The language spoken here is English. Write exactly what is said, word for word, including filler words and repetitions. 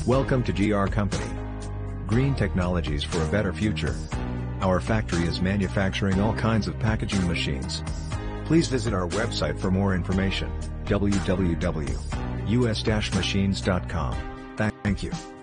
Welcome to G R Company. Green technologies for a better future. Our factory is manufacturing all kinds of packaging machines. Please visit our website for more information, w w w dot u s dash machines dot com. Thank you.